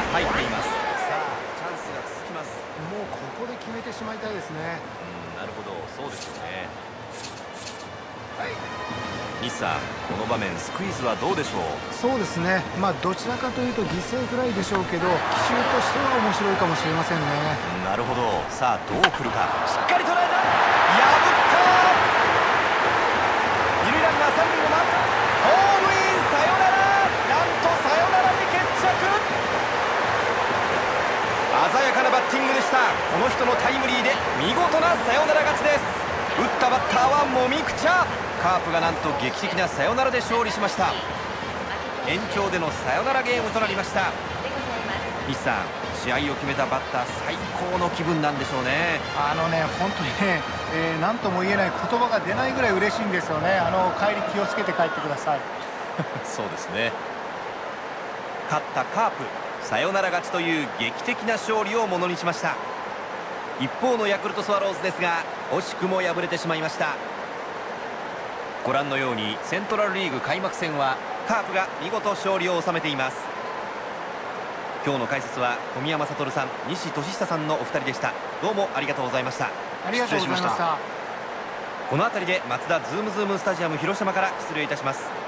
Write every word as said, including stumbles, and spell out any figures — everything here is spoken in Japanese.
入っています。さあチャンスが続きます。 もうここで決めてしまいたいですね。 うん、なるほど、そうですよね。西さん、この場面スクイズはどうでしょう。 そうですね、まあどちらかというと犠牲フライでしょうけど、奇襲としては面白いかもしれませんね。 なるほど、さあどう来るか。しっかり捉えた、破った二塁ランナー三塁を回った、ホームイン、サヨナラ、なんとサヨナラに決着。鮮やかなバッティングでした。この人のタイムリーで見事なサヨナラ勝ちです。打ったバッターはもみくちゃ。カープがなんと劇的なサヨナラで勝利しました。延長でのサヨナラゲームとなりました。西さん、試合を決めたバッター最高の気分なんでしょうね。 あのね、本当にね、えー、何とも言えない言葉が出ないぐらい嬉しいんですよね。あの帰り気をつけて帰ってください。 そうですね。勝ったカープ、サヨナラ勝ちという劇的な勝利をものにしました。一方のヤクルトスワローズですが、惜しくも敗れてしまいました。ご覧のようにセントラルリーグ開幕戦はカープが見事勝利を収めています。今日の解説は小宮山悟さん、西俊久さんのお二人でした。どうもありがとうございました。 ありがとうございました。 この辺りでマツダズームズームスタジアム広島から失礼いたします。